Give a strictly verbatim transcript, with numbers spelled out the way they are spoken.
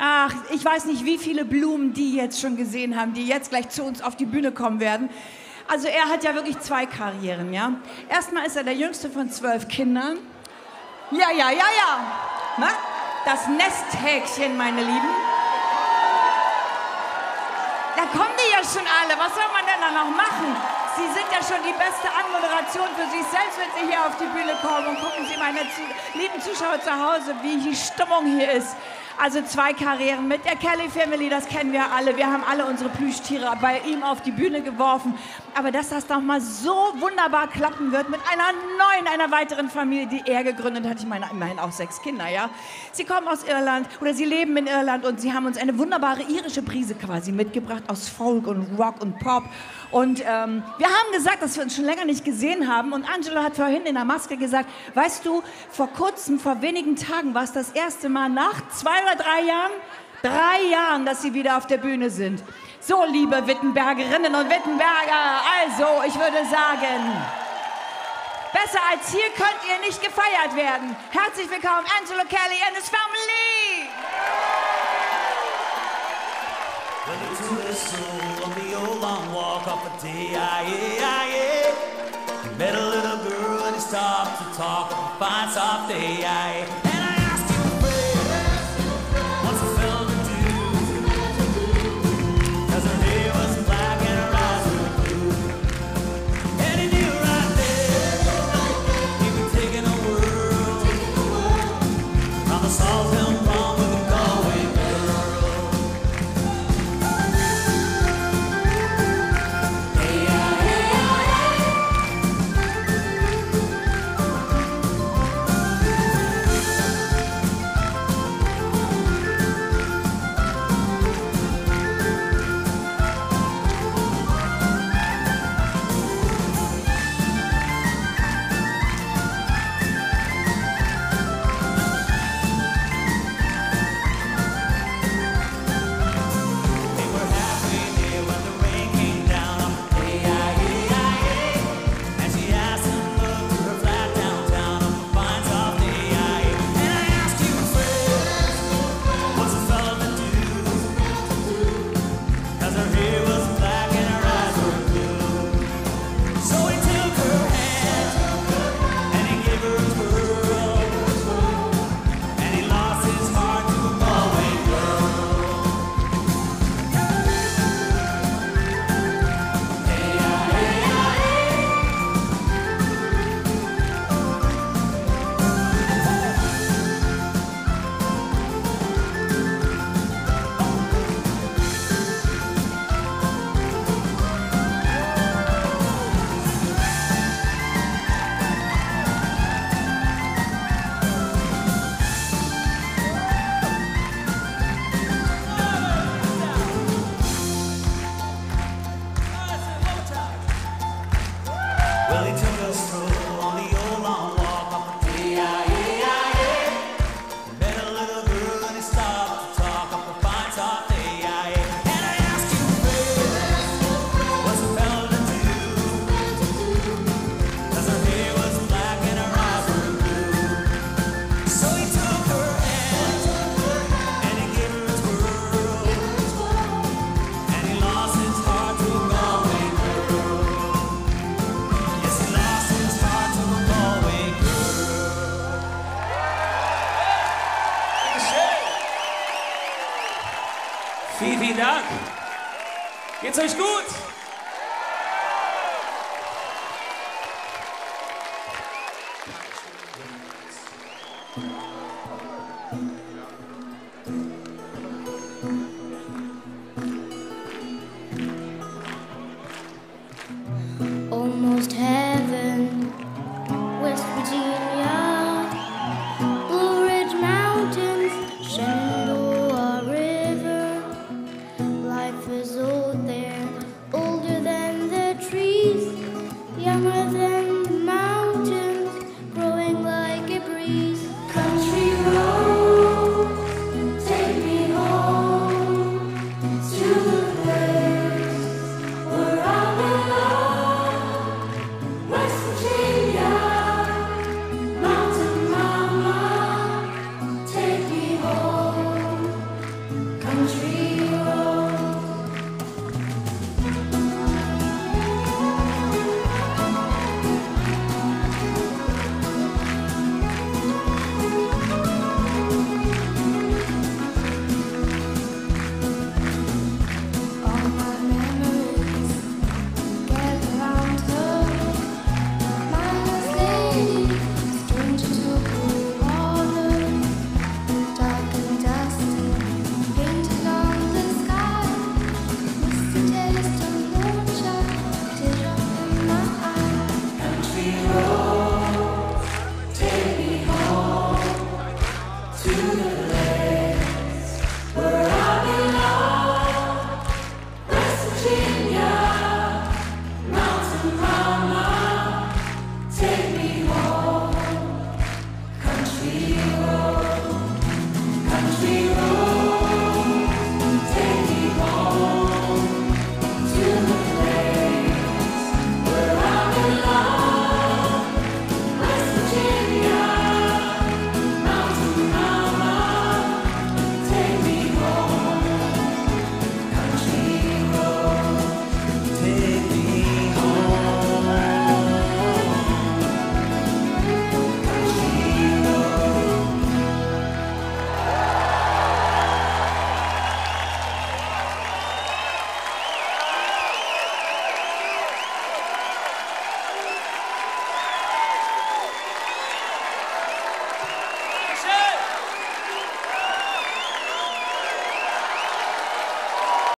Ach, ich weiß nicht, wie viele Blumen die jetzt schon gesehen haben, die jetzt gleich zu uns auf die Bühne kommen werden. Also er hat ja wirklich zwei Karrieren, ja. Erstmal ist er der jüngste von zwölf Kindern. Ja, ja, ja, ja. Na? Das Nesthäkchen, meine Lieben. Da kommen die ja schon alle. Was soll man denn da noch machen? Sie sind ja schon die beste Anmoderation für sich selbst, wenn Sie hier auf die Bühne kommen. Und gucken Sie, meine zu lieben Zuschauer zu Hause, wie die Stimmung hier ist. Also zwei Karrieren mit der Kelly Family, das kennen wir alle. Wir haben alle unsere Plüschtiere bei ihm auf die Bühne geworfen. Aber dass das doch mal so wunderbar klappen wird mit einer neuen, einer weiteren Familie, die er gegründet hat. Ich meine, immerhin auch sechs Kinder, ja. Sie kommen aus Irland oder sie leben in Irland und sie haben uns eine wunderbare irische Brise quasi mitgebracht aus Folk und Rock und Pop. Und ähm, wir haben gesagt, dass wir uns schon länger nicht gesehen haben. Und Angelo hat vorhin in der Maske gesagt, weißt du, vor kurzem, vor wenigen Tagen war es das erste Mal nach zwei oder drei Jahren, drei Jahren, dass sie wieder auf der Bühne sind. So, liebe Wittenbergerinnen und Wittenberger, also, ich würde sagen, besser als hier könnt ihr nicht gefeiert werden. Herzlich willkommen, Angelo Kelly and his family! On the old long walk up a day, I, yeah, yeah. He met a little girl and he stopped to talk on a fine soft day, I, and I asked him, friend, what's a fella to do? Cause her hair was black and her eyes were blue. And he knew right there he'd be taking the world from the salt hill prom with a Galway girl. Well, he took a stroll on the old long walk up a day, yeah, yeah, yeah. He met a little girl and he stopped to talk up a fine soft day, yeah, yeah. And I asked you, friend, what's a fella to do? Cause her hair was black and her eyes were blue. So he took her hand and he gave her his world, and he lost his heart to a Galway girl. Vielen, vielen Dank. Geht's euch gut?